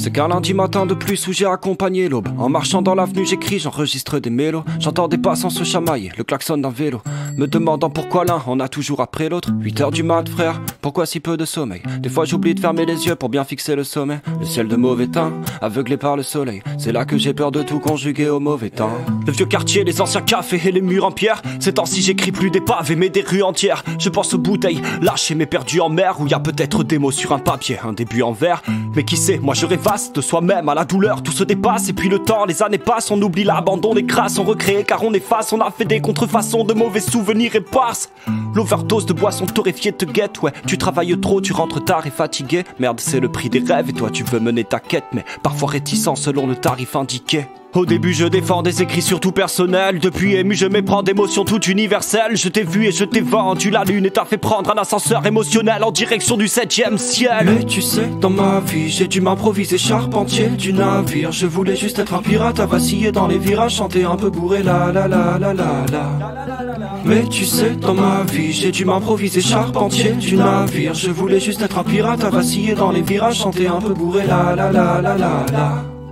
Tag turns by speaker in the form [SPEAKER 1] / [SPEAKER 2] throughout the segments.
[SPEAKER 1] C'est qu'un lundi matin de plus où j'ai accompagné l'aube. En marchant dans l'avenue j'écris, j'enregistre des mélos. J'entends des passants se chamailler, le klaxon d'un vélo. Me demandant pourquoi l'un en a toujours après l'autre. 8h du mat frère, pourquoi si peu de sommeil? Des fois j'oublie de fermer les yeux pour bien fixer le sommet. Le ciel de mauvais teint, aveuglé par le soleil. C'est là que j'ai peur de tout conjuguer au mauvais temps. Le vieux quartier, les anciens cafés et les murs en pierre. Ces temps-ci j'écris plus des pavés mais des rues entières. Je pense aux bouteilles lâchées mais perdues en mer, où y a peut-être des mots sur un papier, un début en vers. Mais qui sait, moi je rêvasse de soi-même à la douleur. Tout se dépasse et puis le temps, les années passent. On oublie l'abandon des crasses, on recrée car on efface. On a fait des contrefaçons de mauvais souvenirs éparses. L'overdose de boissons torréfiées te guette. Ouais, tu travailles trop, tu rentres tard et fatigué. Merde, c'est le prix des rêves et toi tu veux mener ta quête, mais parfois réticent selon le tarif indiqué. Au début je défends des écrits surtout personnels. Depuis ému je m'éprends d'émotions toutes universelles. Je t'ai vu et je t'ai vendu la lune et t'as fait prendre un ascenseur émotionnel en direction du 7e ciel. Mais tu sais, dans ma vie j'ai dû m'improviser charpentier du navire. Je voulais juste être un pirate à vaciller dans les virages, chanter un peu bourré la la la la la la. Mais tu sais, dans ma vie j'ai dû m'improviser charpentier du navire. Je voulais juste être un pirate à vaciller dans les virages, chanter un peu bourré la la la la la la.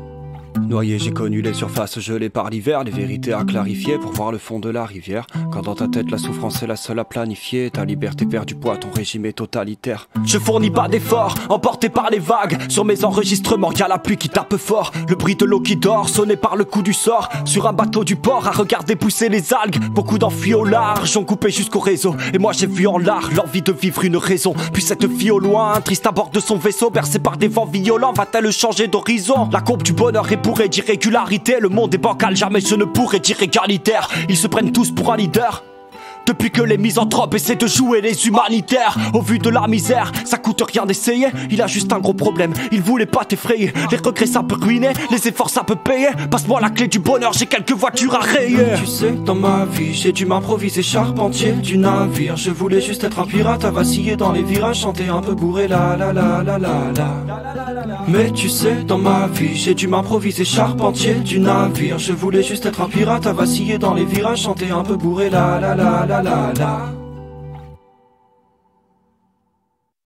[SPEAKER 1] Noyé, j'ai connu les surfaces gelées par l'hiver, les vérités à clarifier pour voir le fond de la rivière. Quand dans ta tête la souffrance est la seule à planifier, ta liberté perd du poids, ton régime est totalitaire. Je fournis pas d'efforts, emporté par les vagues. Sur mes enregistrements, y'a la pluie qui tape fort. Le bruit de l'eau qui dort, sonné par le coup du sort. Sur un bateau du port, à regarder pousser les algues. Beaucoup d'enfuis au large, ont coupé jusqu'au réseau. Et moi j'ai vu en l'art l'envie de vivre une raison. Puis cette fille au loin, triste à bord de son vaisseau, bercée par des vents violents, va-t-elle changer d'horizon? La courbe du bonheur est bourrée d'irrégularité. Le monde est bancal, jamais je ne pourrai dire égalitaire. Ils se prennent tous pour un leader. Depuis que les misanthropes essaient de jouer les humanitaires. Au vu de la misère, ça coûte rien d'essayer. Il a juste un gros problème, il voulait pas t'effrayer. Les regrets ça peut ruiner, les efforts ça peut payer. Passe-moi la clé du bonheur, j'ai quelques voitures à rayer. Tu sais, dans ma vie, j'ai dû m'improviser charpentier du navire. Je voulais juste être un pirate à vaciller dans les virages, chanter un peu bourré la la la la la la. Mais tu sais, dans ma vie, j'ai dû m'improviser charpentier du navire. Je voulais juste être un pirate à vaciller dans les virages, chanter un peu bourré la la la la la la.